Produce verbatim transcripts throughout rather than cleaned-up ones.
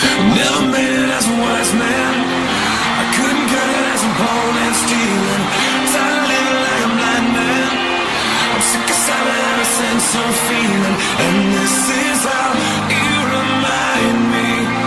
Never made it as a wise man. I couldn't cut it as I'm born and stealing. Tired of living like a blind man. I'm sick of having every sense of feeling. And this is how you remind me.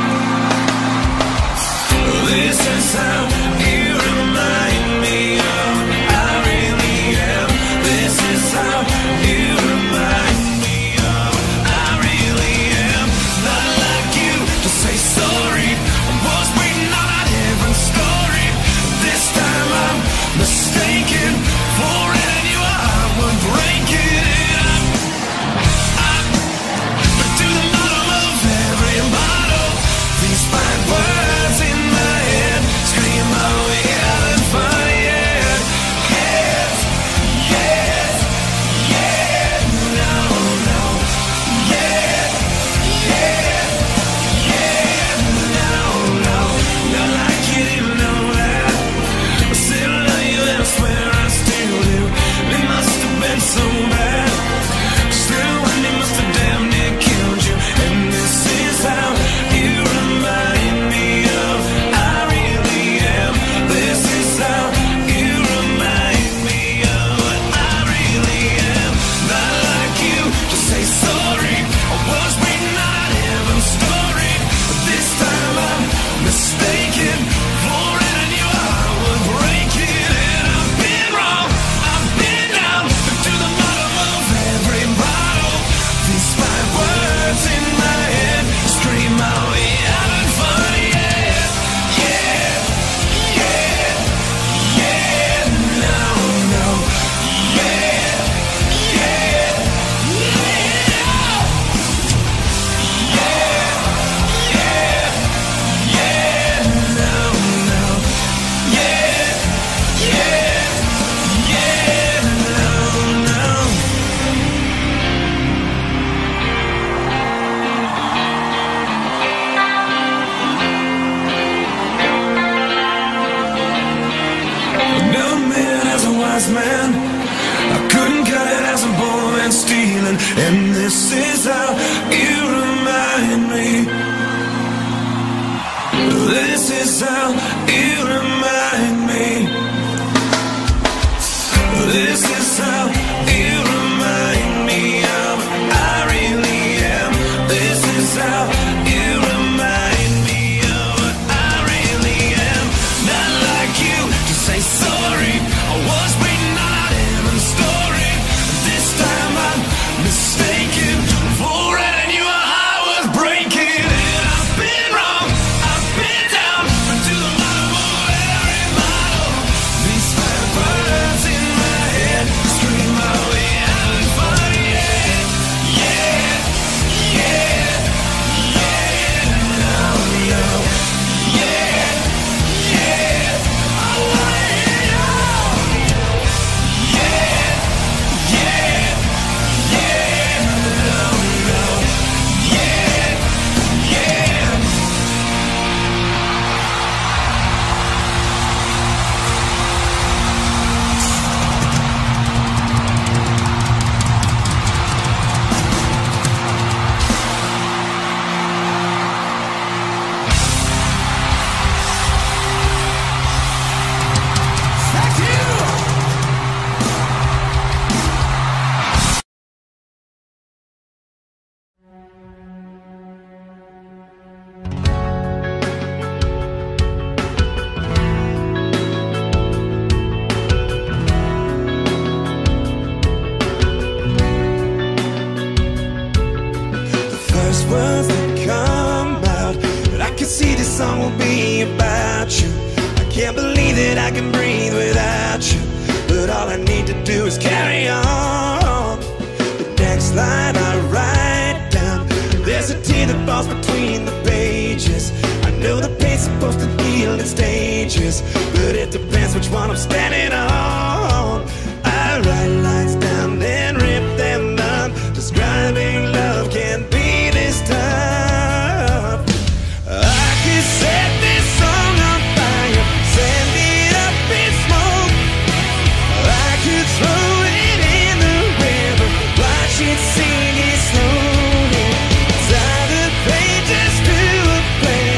This is how you remind me of I really am. This is how you remind me of I really am. Not like you to say sorry. I was waiting on a different story. This time I'm mistaken. For it and you I would break it. I've been to the bottom of every bottle. These fine words in my head scream out we haven't fun yet. Yes, yes, yeah, no, no. Yeah, yeah, yeah, no, no. Not like you didn't know that. I still love you and I swear I still do. It must have been so bad. Still when they must have damn near killed you. And this is how you remind me of I really am. This is how you remind me of what I really am. Not like you to say sorry. I was waiting on a heaven story. But this time I'm mistaken. For it and you I would break it. And I've been wrong. I've been down. Been to the bottom of every bottle. These five words in my head scream out we haven't fun yet. Yeah, yeah, yeah, no, no. Yeah, yeah, yeah. Yeah, yeah, yeah, no, no. Yeah, yeah, yeah, no, no. Never made it as a wise man. I couldn't cut it as a born and stealing. And this is how you remind me. This is how you remind me. This is how you remind me of I really am. This is how you remind me of what I really am. Not like you to say sorry. I was waiting on a different story. This time I'm mistaken. For it and you I was breaking. And I've been wrong. I've been down to the bottom of every bottle. These five words in my head scream out we haven't fun yet. Yeah, yeah, yeah, no, no. Yeah, yeah, oh, yeah. Yeah, yeah, yeah, no, no. Yeah, yeah. Thank you. The first words that come out, but I can see this song will be about you. I can't believe that I can breathe without you, but all I need to do is carry on. The next line I write down, there's a tear that falls between the pages. I know the pain's supposed to heal in stages, but it depends which one I'm standing on. I write lines down, then rip them up. Describing love can't be this tough. I could set this song on fire, send it up in smoke. I could throw it in the river, watch it sing it slowly. Tie the pages to a plane.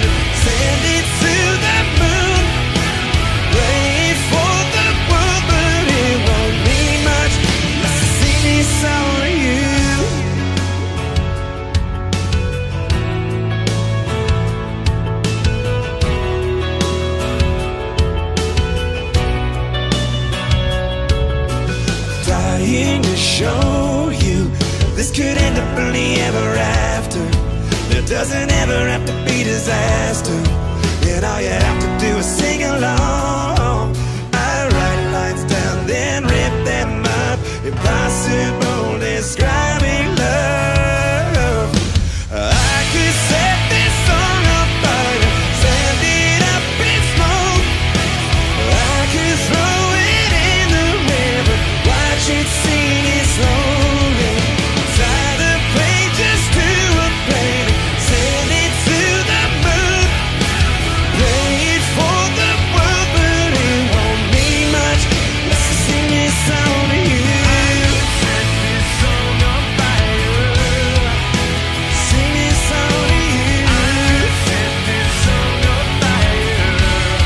disaster, and all you have to do is sing along. I write lines down, then rip them up. Impossible describing love. I could set this song on fire, send it up in smoke. I could throw it in the river, watch it sing it slowly. Tie the pages to a plate, send it to the moon. Play it for the world, but it won't mean much. Let's sing this song to you. Set this song on fire. Sing this song to you. Set this song on fire.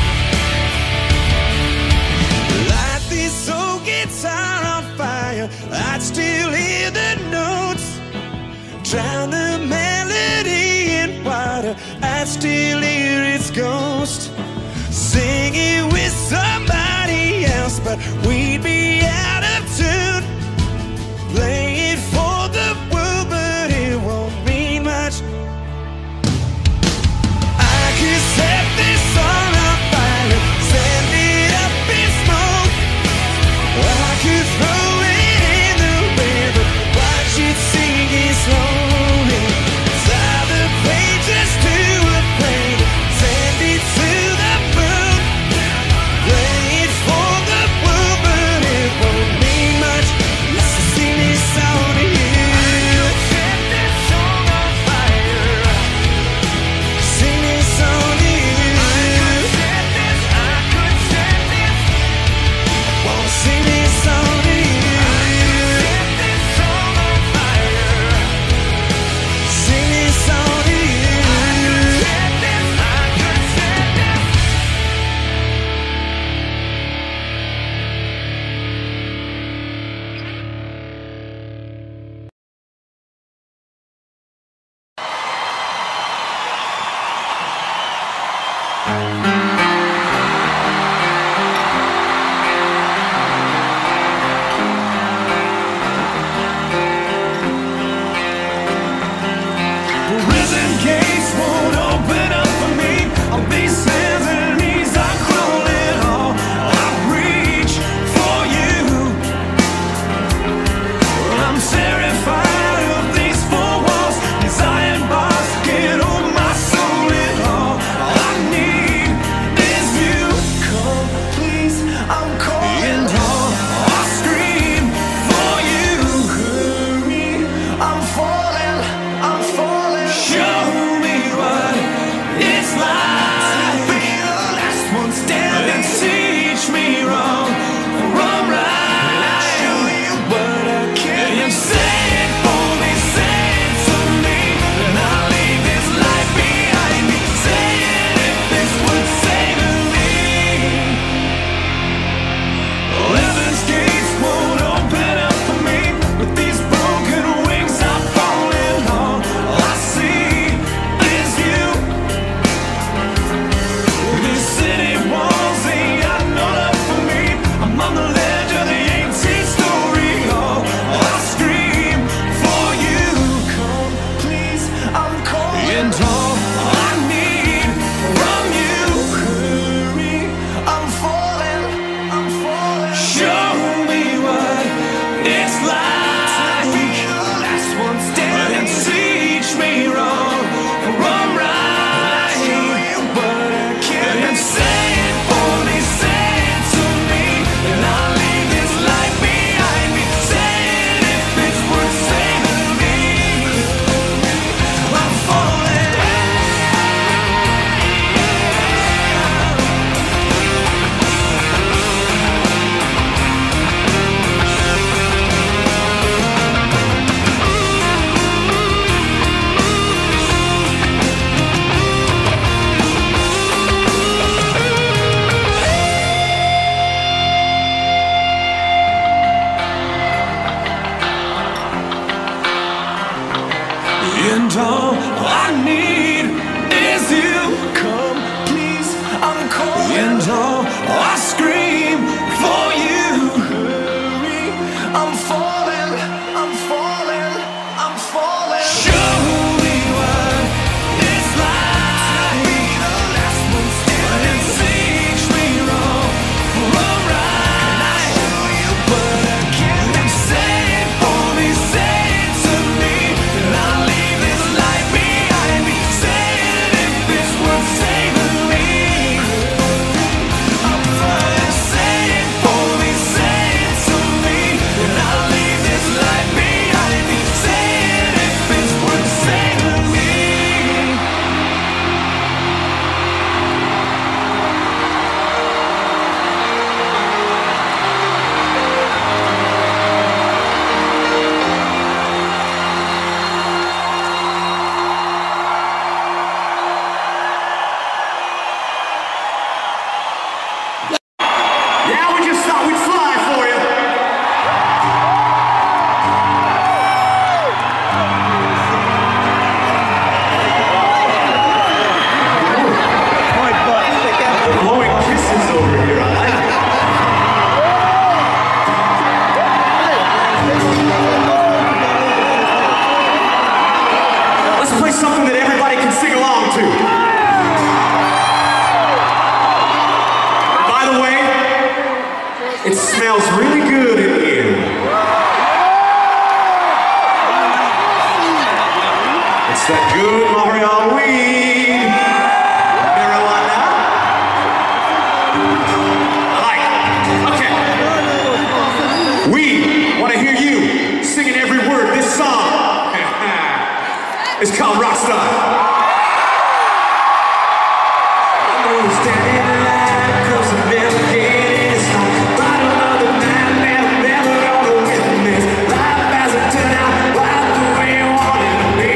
Light this old guitar on fire, I'd still hear the notes. Drown the melody in water, I'd still hear its ghost. Sing it with somebody else, but we'd be out of tune. Play it for the world, but it won't mean much. I could set this song on fire, send it up in smoke. I could throw it in the river, watch it sing it slowly. Tie the pages to a plate, send it to the moon. Play it for the world, but it won't mean much. Let's sing this song to you. Set this song on fire. Sing this song to you. I could set this, I could set this. Wanna sing this song to you. Set this song on fire. Sing this song to you. I could set this, I could set this. Prison gates won't open up for me. On these hands and knees I crawling all. I reach for you. I'm terrified of these four walls. These iron bars can't hold my soul at all. All I need is you. Come, please, I'm calling. All I scream for you. Hurry, I'm falling, I'm falling. Show me what it's like. Be the last one standing. Teach me wrong from right. And I'll show you what I can. And say it for me, say it to me, and I'll leave this life behind me. Say it if this would save me. Heaven's gates won't open up for me. With these broken wings I'm falling on. All I see is you. These city walls ain't got no love for me. I'm on the ledge of the eighteenth story. Oh, I scream for you. Come, please, I'm calling. And all I need from you. Hurry, I'm falling, I'm falling. Show me what it's like. Be the last one standing. And teach me wrong from right. And I'll show you what I can. And say it for me, say it to me, and I'll leave this life behind me. Say it if it's worth saving me. I'm falling. And all I need is you. Come, please, I'm calling. And all I scream for you. Hurry, I'm falling, I'm falling, I'm falling. Show me what it's like. something that everybody can sing along to. By the way, it smells really good in here. It's that good Montreal weed. Marijuana. I like it. Okay. We want to hear you singing every word. This song is called Rockstar. I'm standing in line, close to never getting it's like bottom of the night, never, never gonna witness. Life hasn't turned out quite the way you want it to be.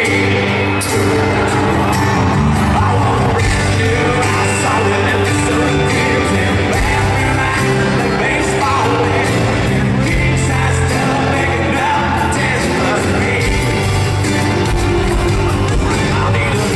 I want a brand new house, solid episode of games and bathroom act like baseball wins. King size stuff, making up ten plus me. I need a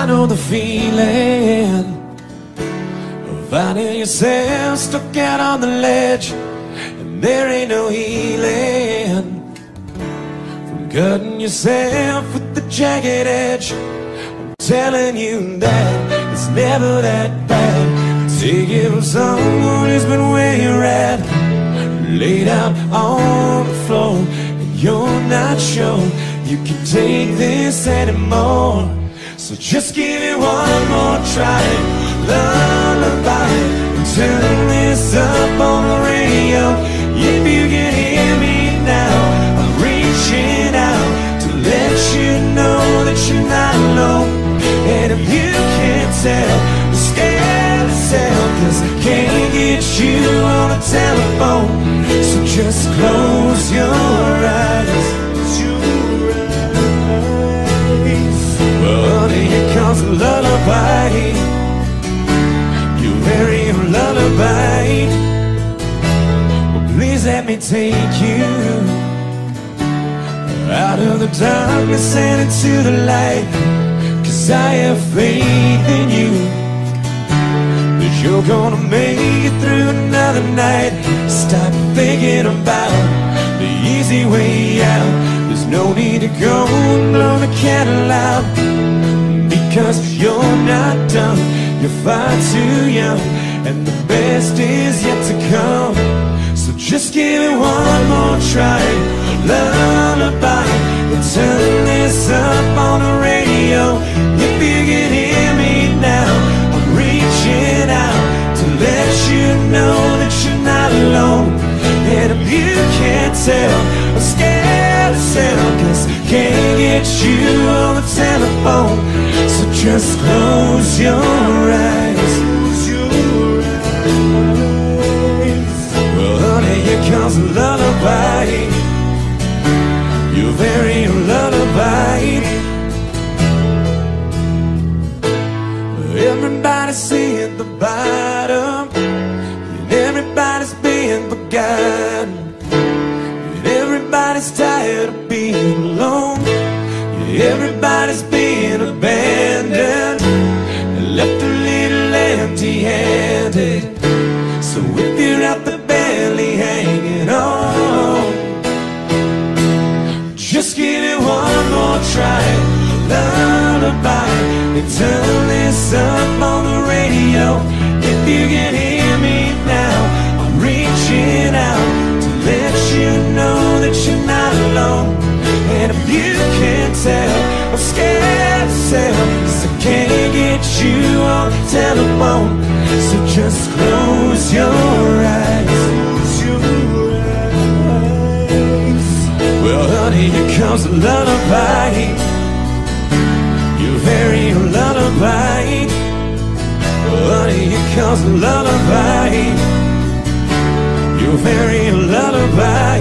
I know the feeling of finding yourself stuck out on the ledge, and there ain't no healing from cutting yourself with the jagged edge. I'm telling you that it's never that bad. Take it from someone who's been where you're at, laid out on the floor, and you're not sure you can take this anymore. So just give it one more try, lullaby, and turn this up on the radio. If you can hear me now, I'm reaching out to let you know that you're not alone. And if you can't tell, I'm scared to tell, 'cause I can't get you on the telephone. So just close your eyes. Well, here comes a lullaby, your very own lullaby. Well, please let me take you out of the darkness and into the light, 'cause I have faith in you that you're gonna make it through another night. Stop thinking about the easy way out. There's no need to go and blow the candle out, because you're not done, you're far too young, and the best is yet to come. So just give it one more try, lullaby, and turn this up on the radio. If you can hear me now, I'm reaching out to let you know that you're not alone. And if you can't tell, I'm scared to tell, 'cause I can't get you on the telephone. So just close your eyes. Well, honey, here comes a lullaby, your very own lullaby. Everybody's seeing the bottom, and everybody's being forgotten, and everybody's tired of being alone. Everybody's being abandoned and left a little empty-handed. So if you're out there barely hanging on, just give it one more try, lullaby, and turn this up on the radio. If you can hear me now, I'm reaching out to let you know that you're not alone. And if you can't tell, I'm scared to tell, 'cause I can't get you on the telephone. So just close your eyes. Well, honey, here comes a lullaby, your very own lullaby. Well, honey, here comes a lullaby, your very own lullaby.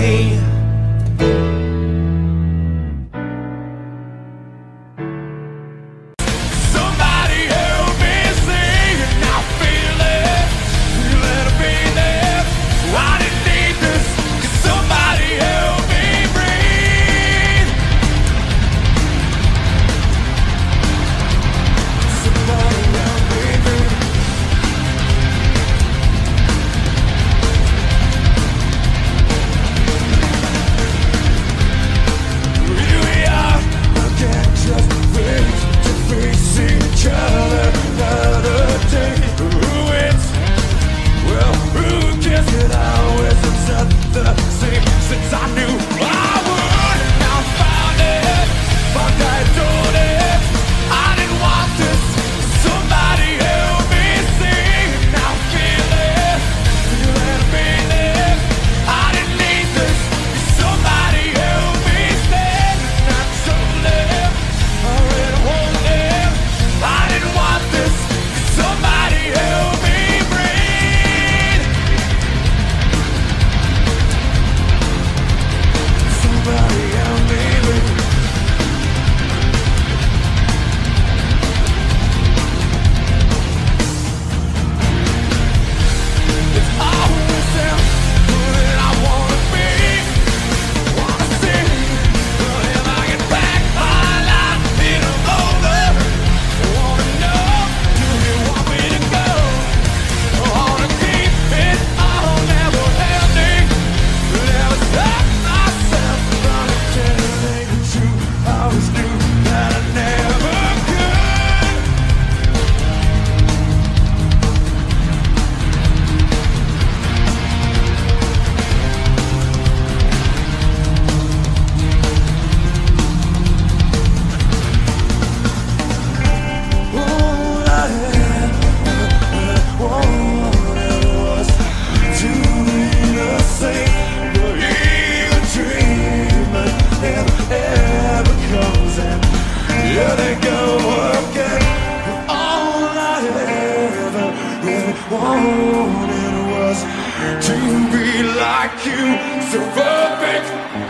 to be like you, so perfect.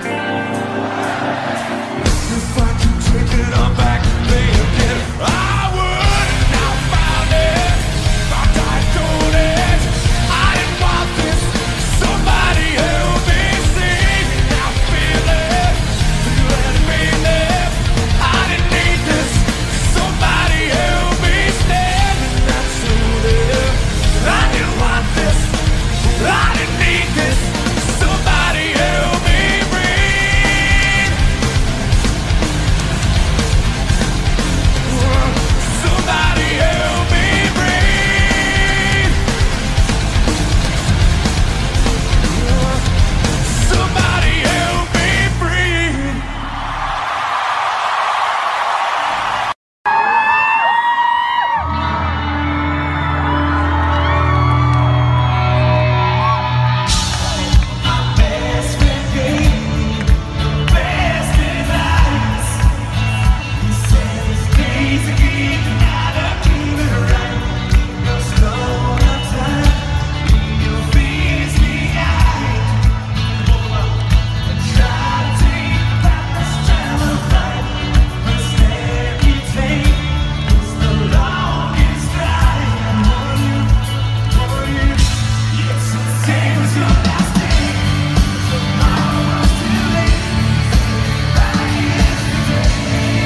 If I could take it all back, play again, I would. Now I found it, thought I told it. I didn't want this, somebody help me see. Now feel it, let me live. I didn't need this, somebody help me stand. That's who live. I didn't want this, I didn't need this, somebody help me breathe. Somebody help me breathe. Somebody help me breathe. Best friend gave me best advice. He said it's days to keep it out of keeping right. No slow no time, you'll face me out. Try to take the path less traveled right. The step you take is the longest ride. For you, for you. Yes, today was your last day. Tomorrow's too late. Right yesterday.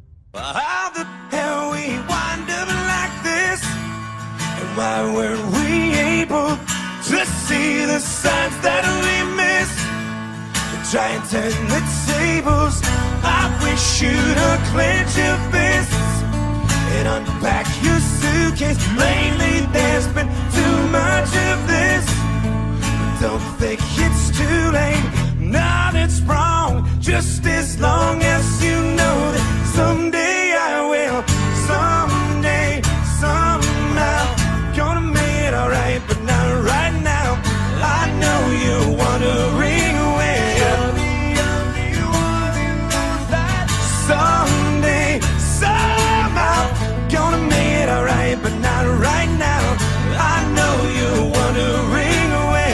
Why were we see the signs that we missed. Try and turn the tables. I wish you'd have clenched your fists and unpack your suitcase. Lately there's been too much of this. Don't think it's too late. Not it's wrong, just as long as you know that someday I will. Someday, somehow, gonna make it alright, but not right now. I know you wanna ring away. Someday, somehow, gonna make it alright, but not right now. I know you wanna ring away.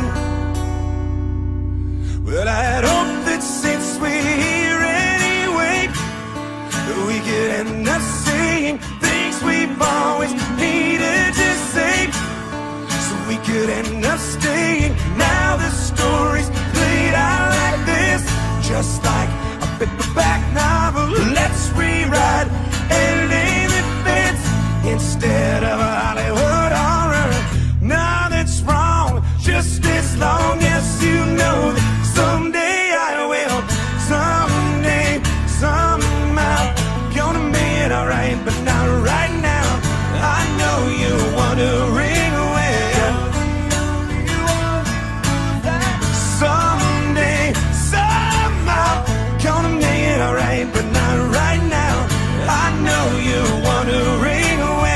Well, I'd hope that since we're here anyway, we could end up saying things we've always needed to say. So we could end up staying. Now the story's played out like this, just like a paperback novel. Let's rewrite ending that fits instead of a Hollywood horror. Now that's wrong, just as long as you know that someday I will. Someday, somehow, gonna make it alright, but not right now. I know you wanna ring away. Someday, somehow, gonna make it alright, but not right now. I know you wanna ring away.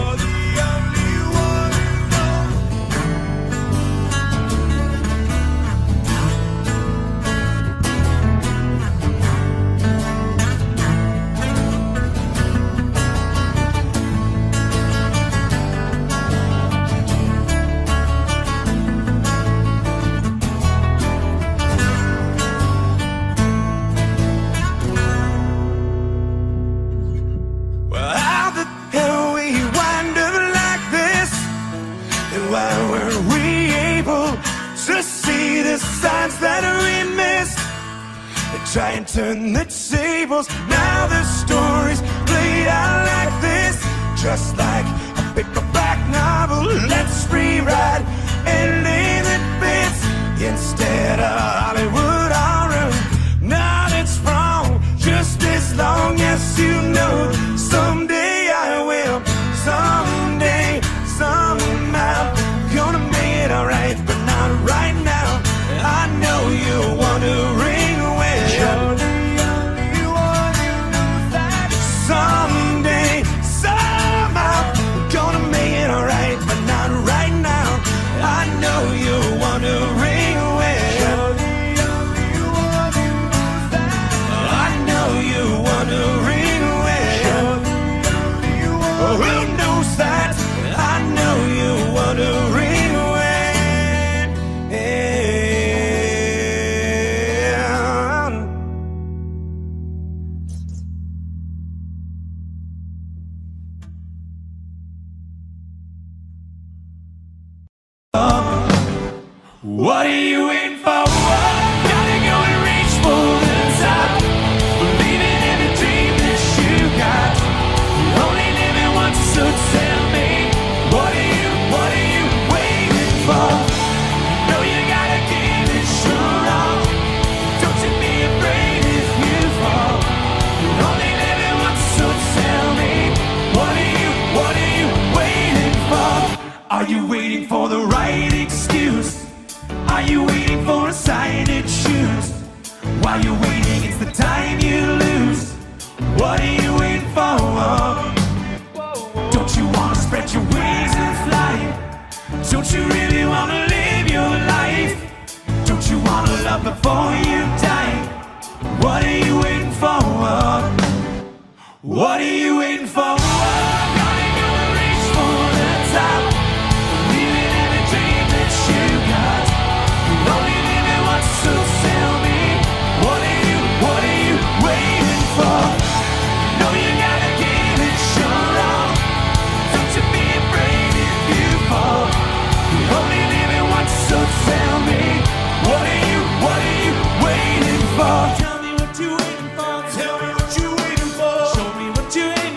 Try and turn the tables. Now the story's played out like this, just like a paperback novel. Let's rewrite ending that fits instead of Hollywood horror. Now it's wrong, just as long as you know someday I will. Someday, somehow, gonna make it alright, but not right now. I know you wanna ring away. Someday, somehow, gonna make it alright, but not right now. I know you wanna ring away. I know you wanna ring away. Oh, who knows that? I know you wanna ring away. What are you waiting for? Gotta go and reach for the top. Believing in the dream that you got. You're only living once, so tell me, what are you, what are you waiting for? You know you gotta give it your all. Don't you be afraid if you fall. You're only living once, so tell me, what are you, what are you waiting for? Are you waiting for the right excuse? Are you waiting for a sign to choose? While you're waiting, it's the time you lose. What are you waiting for? Don't you wanna spread your wings and fly? Don't you really wanna live your life? Don't you wanna love before you die? What are you waiting for? What are you waiting for? Gotta go and reach for the top. Believing in the dream that you got. Only living once, so tell me, what are you, what are you waiting for? No, you gotta give it your all. Don't you be afraid if you fall. You're only living once, so tell me, what are you, what are you waiting for? Tell me what you waiting for. Tell me what you waiting for. Show me what you waiting for.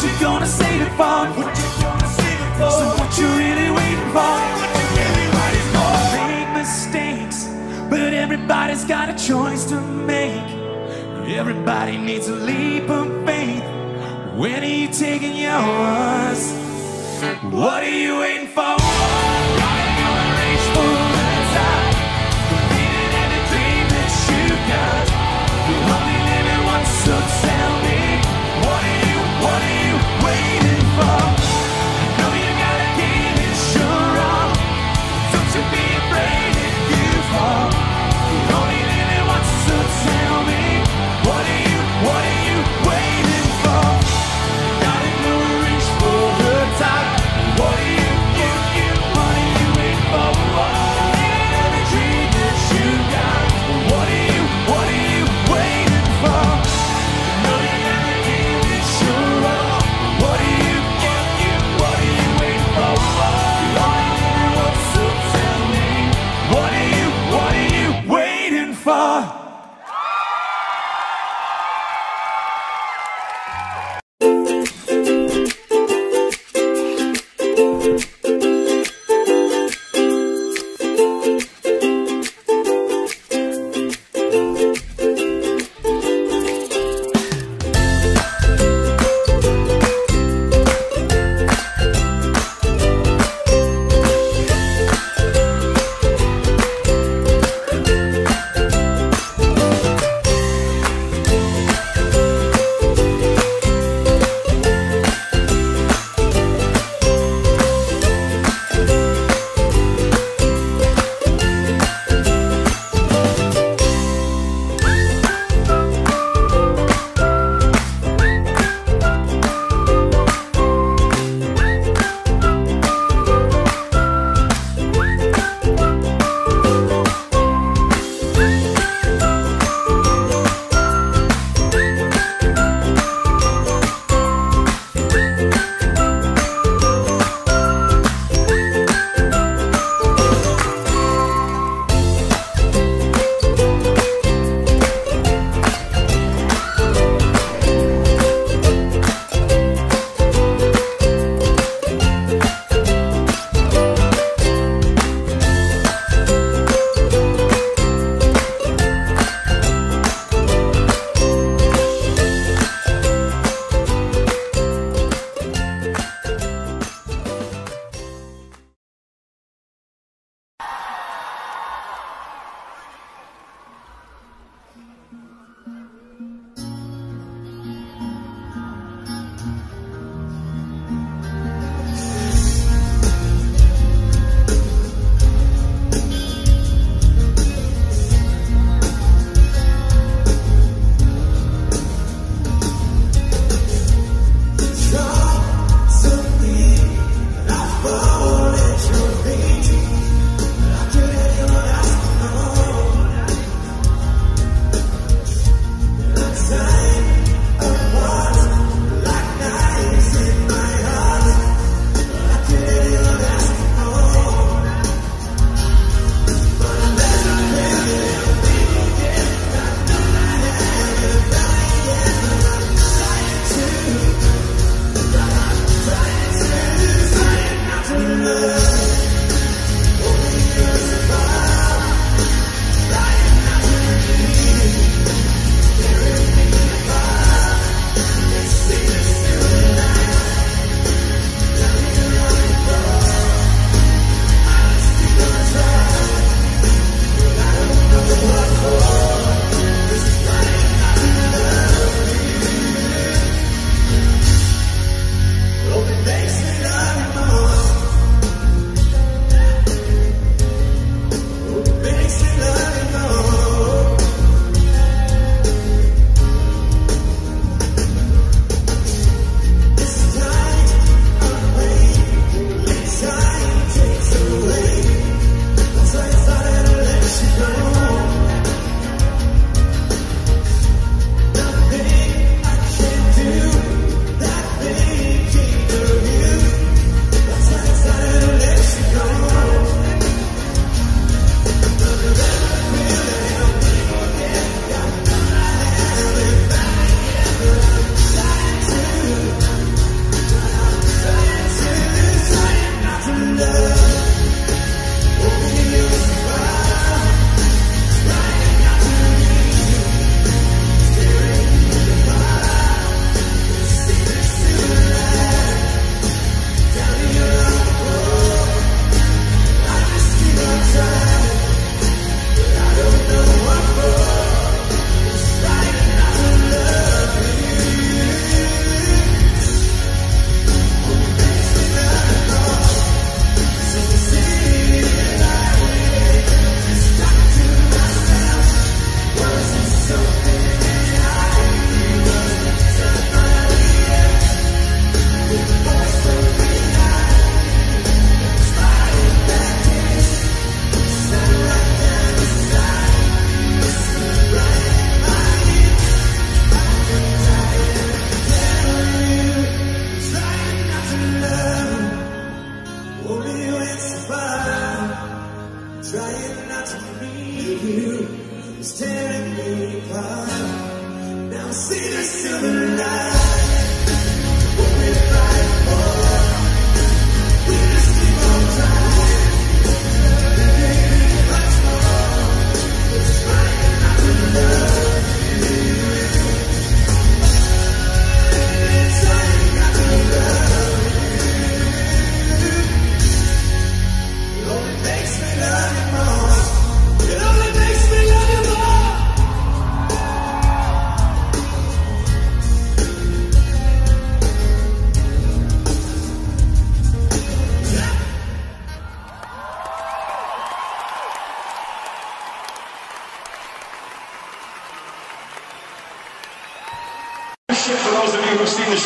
you gonna save it for? What you gonna save it for? So what you really waiting for? What you really waiting for? Make mistakes, but everybody's got a choice to make. Everybody needs a leap of faith. When are you taking yours? What are you waiting for? Are you gonna reach for the top? Completing every dream that you got. You only live it once, so tell me, what are you, what are you waiting for? I know you gotta give it your all. Don't you be afraid if you fall. You only live it once, so tell me, what are you, what are you waiting for? Gotta go reach for the top. What are you, you, you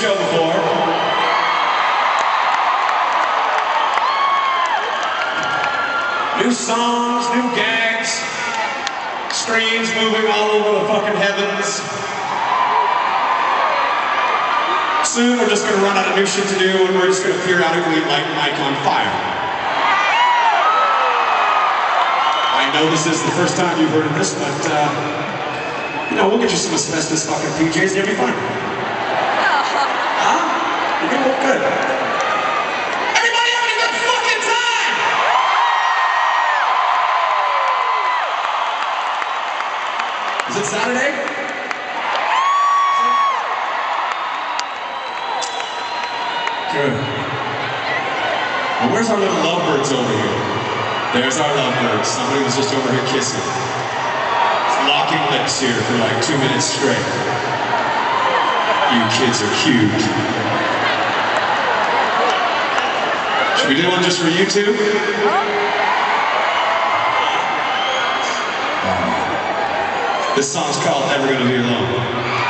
show before. New songs, new gags, screens moving all over the fucking heavens. Soon we're just gonna run out of new shit to do and we're just gonna periodically light Mike on fire. I know this is the first time you've heard of this, but uh, you know, we'll get you some asbestos fucking P Js and it'll be fun. Huh? You're gonna look good. Everybody having a good fucking time! Is it Saturday? Good. Well, where's our little lovebirds over here? There's our lovebirds. Somebody was just over here kissing. It's locking lips here for like two minutes straight. You kids are cute. Should we do one just for you two? This song's called Never Gonna Be Alone.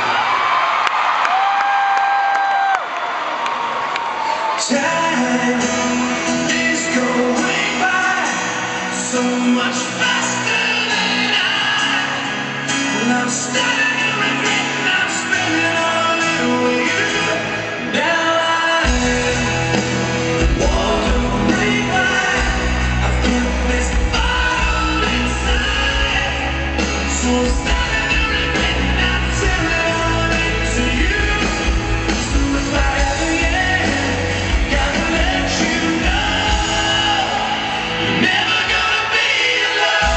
Time is going by so much faster than I. And I'm starting to regret not spending all it with you. Now I wondering why I've kept this bottle inside. So I'm starting to regret not telling all it to you. So if I ever get never gonna be alone.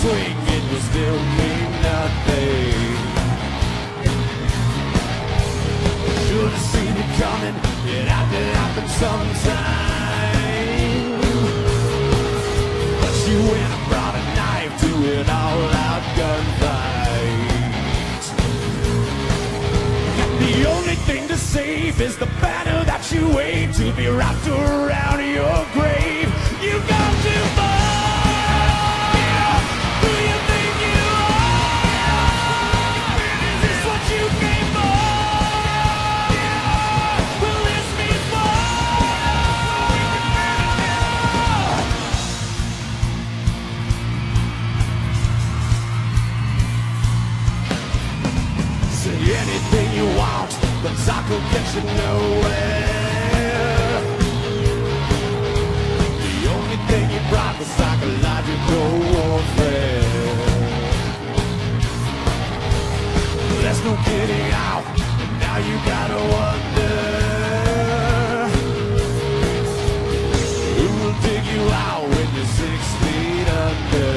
swing, it will still mean nothing. Should have seen it coming, it had to happen sometime. But you went and brought a knife to an all-out gunfight. And the only thing to save is the banner that you wave to be wrapped around your grave. You got too far. Who you think you are? Is this what you came for? Will this be fun? Say anything you want, but talk will get you nowhere. The only thing you brought was psychological warfare. There's no getting out, and now you gotta wonder who will dig you out when you're six feet under.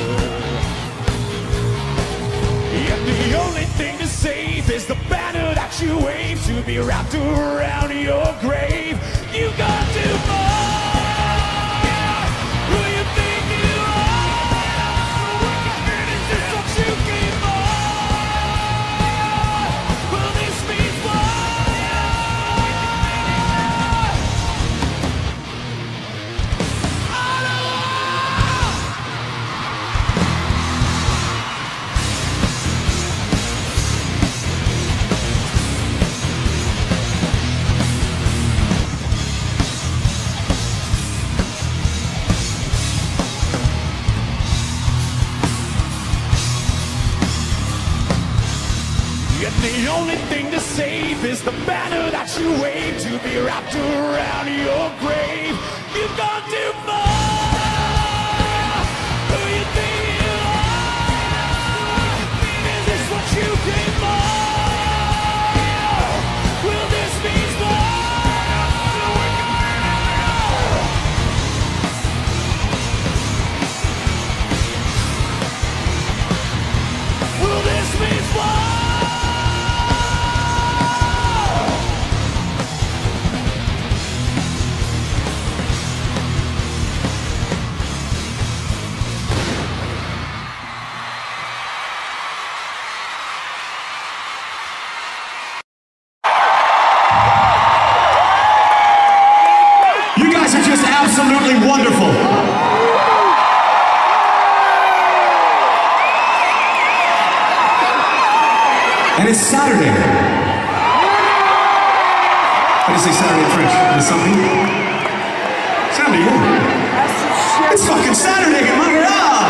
And the only thing to save is the banner that you wave to be wrapped around your grave. You got too far. Who you think you are? Is this what you came for? Will this be and the only thing to save is the banner that you wave to be wrapped around your grave. You've gone too far. Who you think you are? Is this what you came for? Will this be fun? Will this be fun? Absolutely wonderful. And it's Saturday. How do you say Saturday in French? Is something? Saturday, yeah. It's fucking Saturday, my God!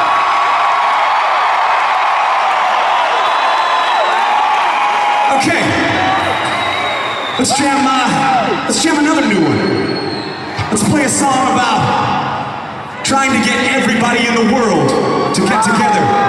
Okay. Let's jam, uh, let's jam another new one. Let's play a song about trying to get everybody in the world to get together.